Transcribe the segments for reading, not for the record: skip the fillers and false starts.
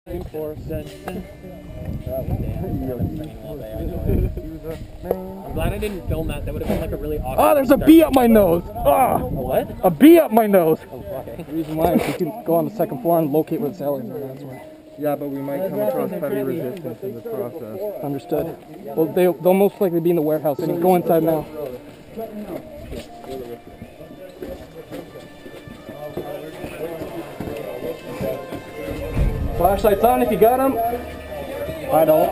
I'm glad I didn't film that. That would have been like a really awkward. Oh, there's a bee up my nose. A what? A bee up my nose. Oh, okay. The reason why is we can go on the second floor and locate where the cellars are. That's why. Yeah, but we might come across heavy resistance in the process. Understood. Well, they'll most likely be in the warehouse. And go inside now. Flashlights on if you got them. I don't.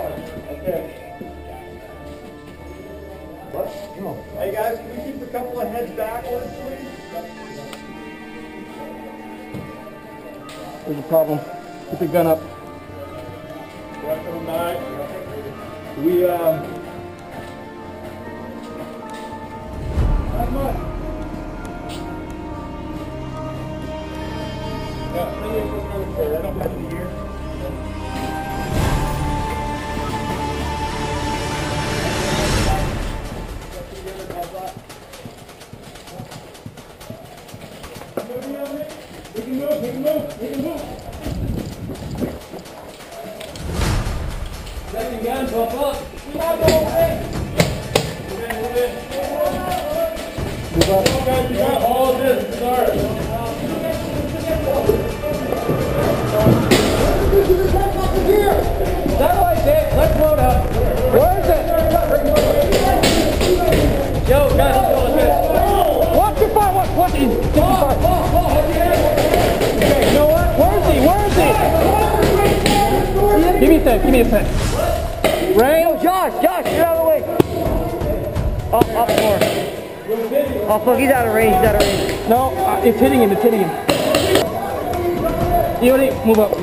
Hey guys, can we keep a couple of heads backwards, please? There's a problem. Keep your gun up. Welcome back. We, How much? Yeah, I don't have any here. We can move. Second gun, bump up. We have the whole thing. Move up. Guys, you got all of this. Start. That way, Dave. Let's load up. Where is it? Yo, guys, let's go. Watch your fire. Watch it. Okay, you know what? Where is he? Give me a sec. Ray? Yo, Josh, get out of the way. Up more. Oh, fuck, he's out of range, No, it's hitting him. E.O.D, move up.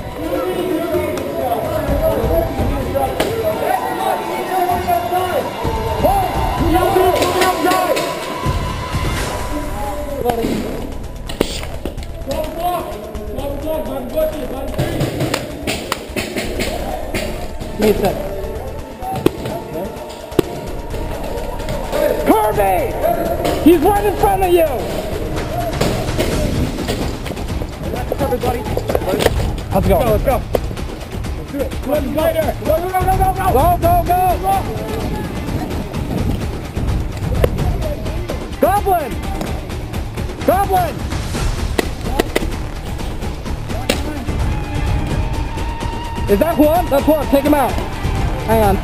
Give me a sec. Kirby! He's right in front of you! Everybody. Let's go. Let's go. Let's do it. Come on, spider. Go. Goblin! Is that one? That's one. Take him out. Hang on.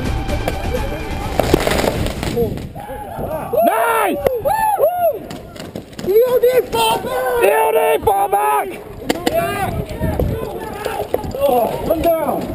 Nice! Woo! E.O.D, fall back! E.O.D, fall back! Oh, come down.